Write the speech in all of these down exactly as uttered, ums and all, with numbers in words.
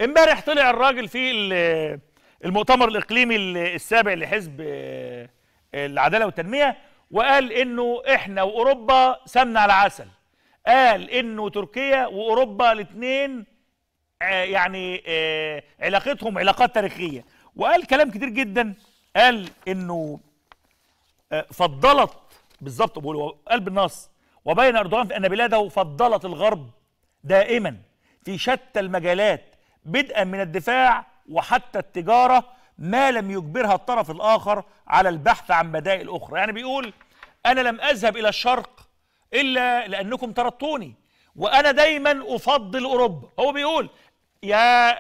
امبارح طلع الراجل في المؤتمر الاقليمي السابع لحزب العداله والتنميه وقال انه احنا واوروبا سمنه على عسل. قال انه تركيا واوروبا الاثنين يعني علاقتهم علاقات تاريخيه، وقال كلام كتير جدا. قال انه فضلت بالظبط، قال بالنص: وبين اردوغان في ان بلاده فضلت الغرب دائما في شتى المجالات بدءا من الدفاع وحتى التجاره ما لم يجبرها الطرف الاخر على البحث عن بدائل اخرى. يعني بيقول انا لم اذهب الى الشرق الا لانكم طردتوني، وانا دايما افضل اوروبا. هو بيقول يا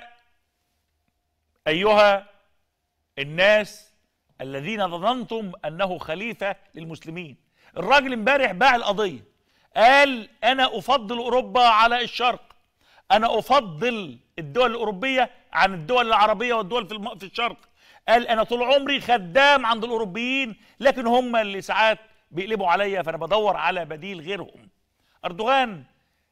ايها الناس الذين ظننتم انه خليفه للمسلمين. الراجل امبارح باع القضيه، قال انا افضل اوروبا على الشرق، انا افضل الدول الاوروبيه عن الدول العربيه والدول في الم... في الشرق. قال انا طول عمري خدام عند الاوروبيين، لكن هم اللي ساعات بيقلبوا عليا، فانا بدور على بديل غيرهم. اردوغان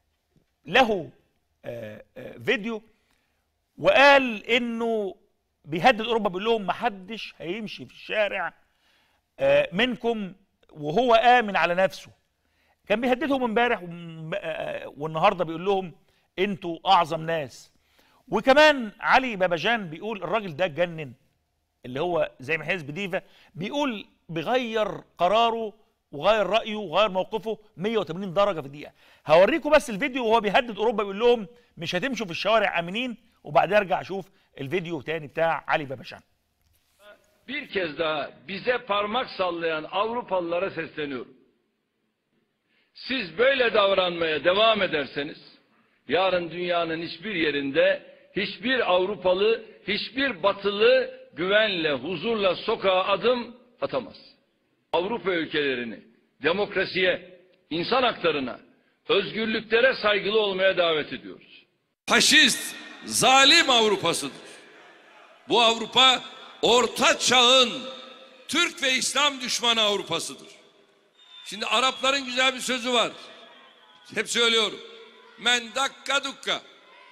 له آآ آآ فيديو وقال انه بيهدد اوروبا، بيقول لهم ما حدش هيمشي في الشارع منكم وهو امن على نفسه. كان بيهددهم امبارح والنهارده بيقول لهم انتوا اعظم ناس. وكمان علي باباجان بيقول الراجل ده اتجنن، اللي هو زي ما حزب ديفا، بيقول بيغير قراره وغير رايه وغير موقفه مية وتمانين درجه في دقيقه. هوريكم بس الفيديو وهو بيهدد اوروبا، بيقول لهم مش هتمشوا في الشوارع امنين، وبعدين ارجع اشوف الفيديو تاني بتاع علي باباجان. Bir kez daha bize parmak sallayan Avrupalılara sesleniyorum. Siz böyle davranmaya devam ederseniz yarın dünyanın hiçbir yerinde hiçbir Avrupalı, hiçbir Batılı güvenle, huzurla sokağa adım atamaz. Avrupa ülkelerini demokrasiye, insan haklarına, özgürlüklere saygılı olmaya davet ediyoruz. Faşist, zalim Avrupa'sıdır. Bu Avrupa Orta Çağ'ın Türk ve İslam düşmanı Avrupa'sıdır. Şimdi Arapların güzel bir sözü var. Hep söylüyorum. Men dakka dukka.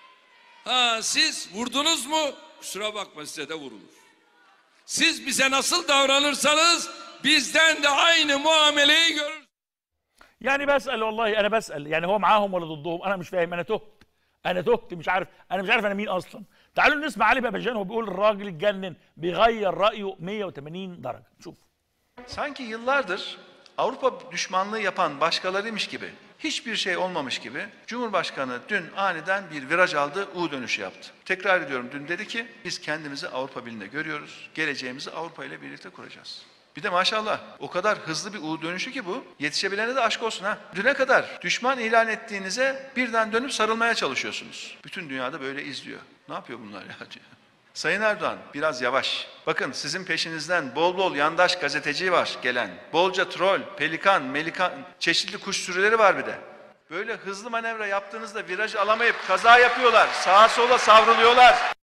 Ha siz vurdunuz mu? Kusura bakma, size de vurulur. Siz bize nasıl davranırsanız bizden de aynı muameleyi görürsünüz. يعني بسأل والله أنا بسأل يعني هو معاهم ولا ضدهم؟ أنا مش فاهم، أنا تهت أنا تهت مش عارف أنا مش عارف أنا مين أصلا. تعالوا نسمع علي باباجان وهو بيقول الراجل اتجنن بيغير رأيه مية وتمانين درجة. شوف. Sanki yıllardır Avrupa düşmanlığı yapan başkalarıymış gibi, hiçbir şey olmamış gibi Cumhurbaşkanı dün aniden bir viraj aldı, U dönüşü yaptı. Tekrar ediyorum, dün dedi ki biz kendimizi Avrupa Birliği'nde görüyoruz, geleceğimizi Avrupa ile birlikte kuracağız. Bir de maşallah o kadar hızlı bir U dönüşü ki bu, yetişebilene de aşk olsun ha. Düne kadar düşman ilan ettiğinize birden dönüp sarılmaya çalışıyorsunuz. Bütün dünyada böyle izliyor. Ne yapıyor bunlar ya? Sayın Erdoğan biraz yavaş. Bakın sizin peşinizden bol bol yandaş gazeteci var gelen. Bolca troll, pelikan, melikan, çeşitli kuş sürüleri var bir de. Böyle hızlı manevra yaptığınızda viraj alamayıp kaza yapıyorlar. Sağa sola savruluyorlar.